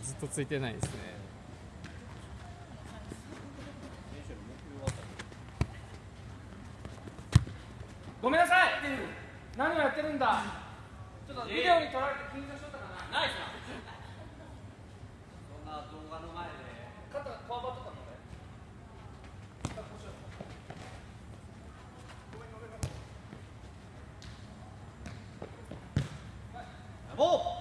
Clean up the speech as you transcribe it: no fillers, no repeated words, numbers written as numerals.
ずっとついてないですね。 ごめんなさい。何をやってるんだ。ちょっとビデオに撮られて緊張しとったかな。ないっすな。そんな動画の前で肩が顔張っとったのね。ごめん。